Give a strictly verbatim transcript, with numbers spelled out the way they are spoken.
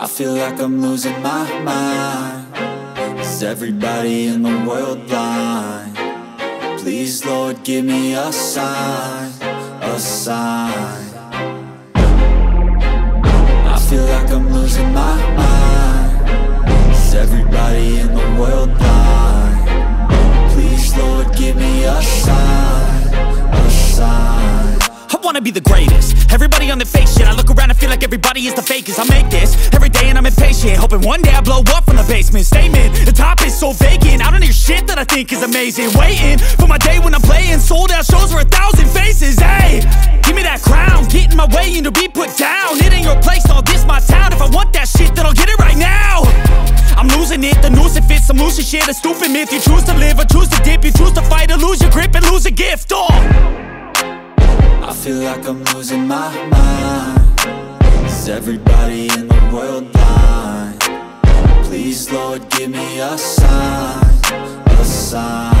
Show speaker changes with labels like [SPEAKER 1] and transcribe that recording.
[SPEAKER 1] I feel like I'm losing my mind. Is everybody in the world blind? Please, Lord, give me a sign, a sign. I feel like I'm losing my mind. Is everybody in the world blind? Please, Lord, give me a sign, a sign.
[SPEAKER 2] I wanna be the greatest. Everybody on the fake shit. I look around and feel like everybody is the fakest. I make this every day and I'm impatient, hoping one day I blow up from the basement. Statement, the top is so vacant. I don't hear shit that I think is amazing. Waiting for my day when I'm playing sold out shows for a thousand faces. Hey, give me that crown, get in my way and to be put down. It ain't your place, all this my town. If I want that shit, then I'll get it right now. I'm losing it, the noose it fits. I'm losing shit, a stupid myth. You choose to live or choose to dip. You choose to fight or lose your grip and lose a gift. Oh,
[SPEAKER 1] I feel like I'm losing my mind. Is everybody in the world blind? Please, Lord, give me a sign, a sign.